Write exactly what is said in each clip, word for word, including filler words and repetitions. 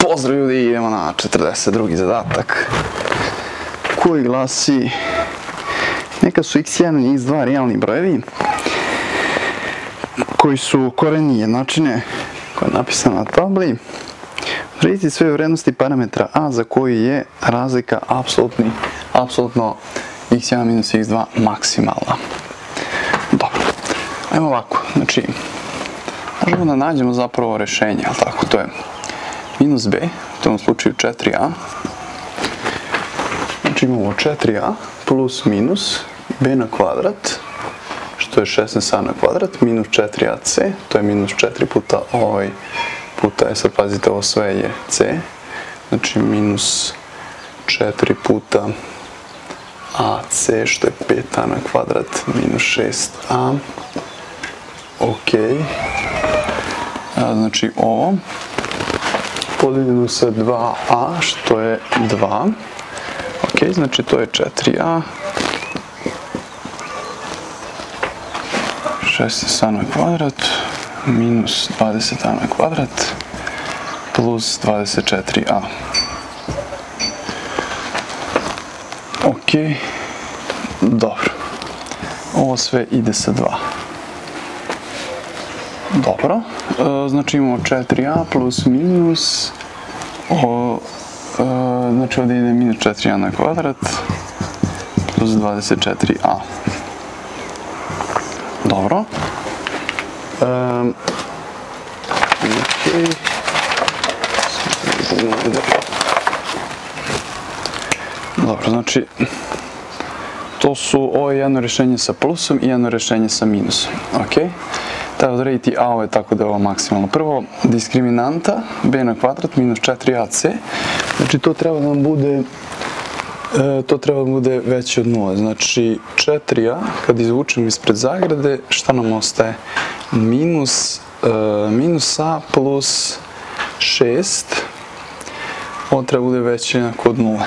Pozdrav ljudi, idemo na četrdeset drugi zadatak koji glasi: neka su x jedan i x dva realni brojevi koji su koreni jednačine, koja je napisana na tabli. Odredite sve vrednosti parametra a za koji je razlika apsolutni, apsolutno x jedan minus x dva maksimalna. Dobro, ajmo ovako, znači možemo da nađemo zapravo rešenje, ali tako, to je minus b, u tom slučaju četiri a, znači imamo četiri a plus minus b na kvadrat, što je šesnaest a na kvadrat, minus četiri a c, to je minus četiri puta ovaj puta, e sad pazite, ovo sve je c, znači minus četiri puta ac, što je pet a na kvadrat, minus šest a, ok, a, znači ovo, podijeljeno sa dva a, što je dva, ok, znači to je četiri a, šesnaest a na kvadrat, minus dvadeset a na kvadrat, plus dvadeset četiri a. Ok, dobro, ovo sve ide sa dva. Dobro, e, znači imamo četiri a plus minus, o, e, znači ovdje ide minus četiri a na kvadrat, plus dvadeset četiri a. Dobro. E, ok. Dobro, znači, to su, ovo je jedno rješenje sa plusom i jedno rješenje sa minusom, ok? Treba odrediti a, ovo je tako da je ovo maksimalno. Prvo, diskriminanta, b na kvadrat minus četiri a c, znači to treba da nam bude, e, to treba da bude veće od nule, znači četiri a, kad izvučemo ispred zagrade, šta nam ostaje? Minus, e, minus a plus šest, ovo treba bude veće jednako od nule.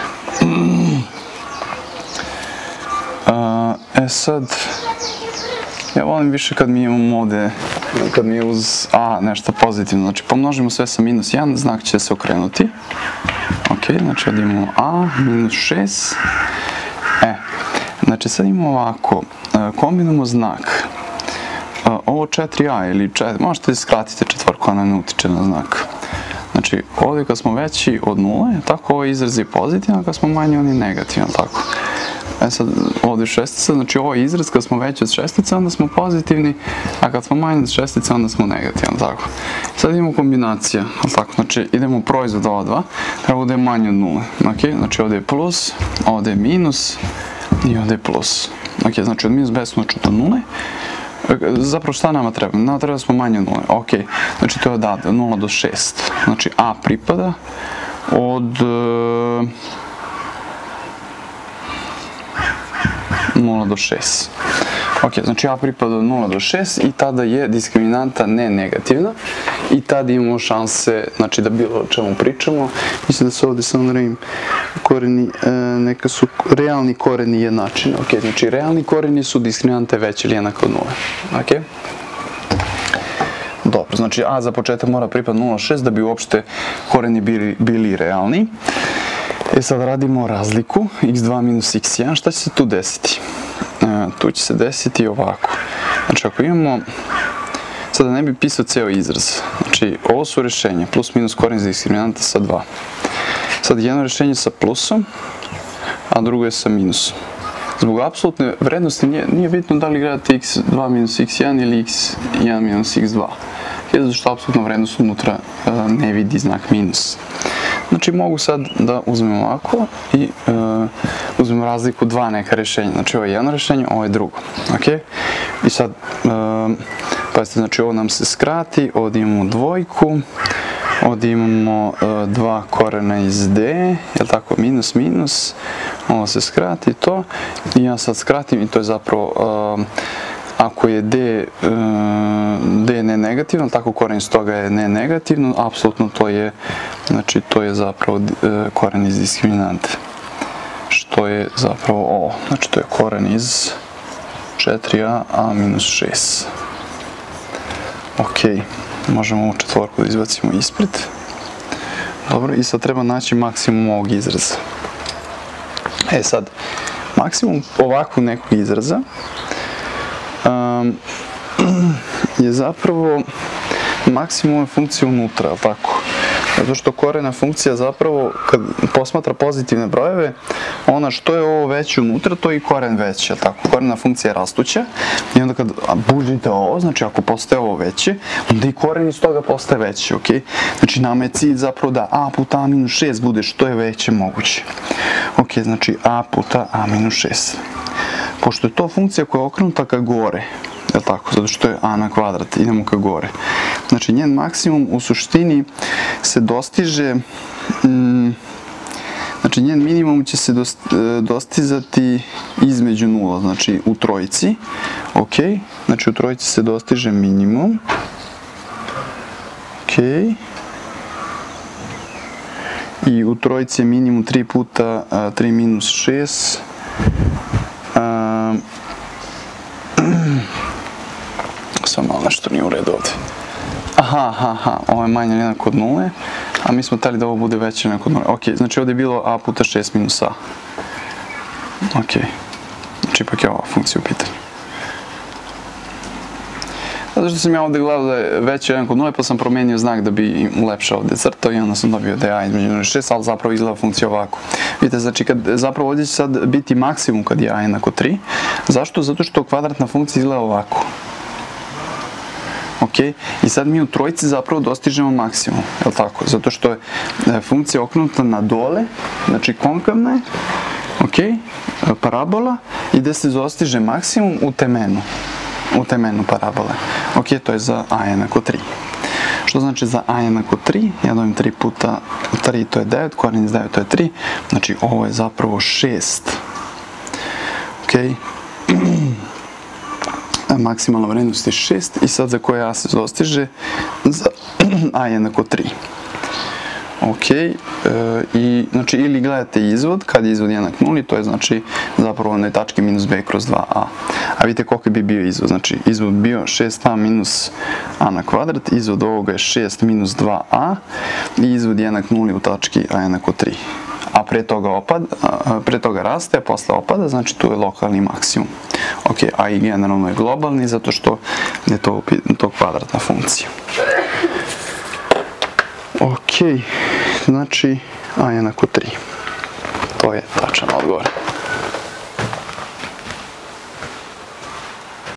E sad, ja volim više kad mi imamo ovdje, kad mi je uz a nešto pozitivno, znači pomnožimo sve sa minus jedan, znak će se okrenuti. Ok, znači ovdje imamo a, minus šest. E, znači sad imamo ovako, kombinujemo znak. Ovo četiri a ili četiri, možete skratiti četvorku, ona ne utiče na znak. Znači ovdje kad smo veći od nule, tako ovo izraz je pozitivan, kad smo manji on je negativan, tako. E sad, ovdje je šestica, znači ovo je izraz, kad smo veći od šestice, onda smo pozitivni, a kad smo manji od šestice, onda smo negativni, tako. Sad imamo kombinacija, ali tako, znači idemo u proizvod ova dva, treba ovdje je manje od nule, ok, znači ovdje je plus, ovdje je minus i ovdje je plus. Ok, znači od minus beskonačno do nule, zapravo šta nama treba? Nama treba da smo manje od nule, ok, znači to je od nula do šest, znači a pripada od nula do šest. Ok, znači a pripada od nula do šest i tada je diskriminanta ne negativna i tada imamo šanse, znači da bilo o čemu pričamo. Mislim da se ovdje samo naravim koreni, e, neka su realni koreni jednačine. Ok, znači realni koreni su diskriminante veće ili jednako od nule. Ok? Dobro, znači a za početak mora pripada nula do šest da bi uopšte koreni bili, bili realni. E sad radimo razliku, x dva minus x jedan, šta će se tu desiti? E, tu će se desiti ovako. Znači ako imamo, sada ne bi pisao ceo izraz, znači ovo su rješenja, plus minus koren iz diskriminanta sa dva. Sad jedno rješenje sa plusom, a drugo je sa minusom. Zbog apsolutne vrednosti nije, nije bitno da li gledate x dva minus x jedan ili x jedan minus x dva. Zato što apsolutna vrednost unutra e, ne vidi znak minus. Znači mogu sad da uzmem ovako i uh, uzmem razliku dva neka rješenja. Znači ovo je jedno rješenje, ovo je drugo. Ok? I sad, uh, pazite, znači ovo nam se skrati, ovdje imamo dvojku, ovdje imamo uh, dva korena iz d, jel tako, minus minus, ovo se skrati to i ja sad skratim i to je zapravo, uh, ako je d, uh, d ne negativno, tako koren iz toga je ne negativno, apsolutno to je, znači to je zapravo uh, koren iz diskriminante, što je zapravo ovo, znači to je koren iz četiri a, a minus šest. Ok, možemo ovu četvorku da izbacimo ispred. Dobro, i sad treba naći maksimum ovog izraza. E sad, maksimum ovakvog nekog izraza um, je zapravo maksimum funkcije unutra, ali tako? Zato što korena funkcija zapravo, kad posmatra pozitivne brojeve, ona što je ovo veće unutra, to je i koren veće, ali tako? Korena funkcija je rastuća i onda kad bužite ovo, znači ako postaje ovo veće, onda i koren iz toga postaje veći, ok? Znači nama je cilj zapravo da a puta a minus šest bude što je veće moguće. Ok, znači a puta a minus šest. Pošto je to funkcija koja je okrenuta ka gore, je tako? Zato što je a na kvadrat, idemo ka gore. Znači njen maksimum u suštini se dostiže, mm, znači njen minimum će se dostizati između nula, znači u trojici, ok? Znači u trojici se dostiže minimum, ok? I u trojici je minimum tri puta tri minus šest, samo malo nešto nije u redu ovdje. Aha, aha, aha, ovo je manje jednako od nule, a mi smo tali da ovo bude veće jednako od nule. Ok, znači ovdje je bilo a puta šest minus a. Ok, znači ipak je ova funkcija u pitanju. Zato što sam ja ovdje gledao da je veće jednako od nule, pa sam promijenio znak da bi ulepšao ovdje crto i onda sam dobio da je a između nule i šest, ali zapravo izgleda funkcija ovako. Vidite, znači kad zapravo ovdje će sad biti maksimum kad je a jednako tri. Zašto? Zato što kvadratna funkcija izgleda ovako. Ok, i sad mi u trojici zapravo dostižemo maksimum, je li tako? Zato što je funkcija okrenuta na dole, znači konkavna je, ok, parabola, i gdje se dostiže maksimum u temenu, u temenu parabole. Ok, to je za a jednako tri. Što znači za a jednako tri? Ja dobijem tri puta tri, to je devet, koren iz devet, to je tri, znači ovo je zapravo šest. Ok, maksimalna vrednost je šest i sad za koje a se dostiže? Za a jednako tri. Ok, e, i znači ili gledate izvod, kad je izvod jednak nuli, to je znači zapravo onaj tački minus b kroz dva a. A vidite koliko bi bio izvod, znači izvod bio šest a minus a na kvadrat, izvod ovoga je šest minus dva a i izvod jednak nuli u tački a jednako tri. A pre toga, opad, a pre toga raste, a posle opada, znači tu je lokalni maksimum. Ok, a i generalno je globalni, zato što je to, to kvadratna funkcija. Ok, znači a jednako tri. To je tačan odgovor.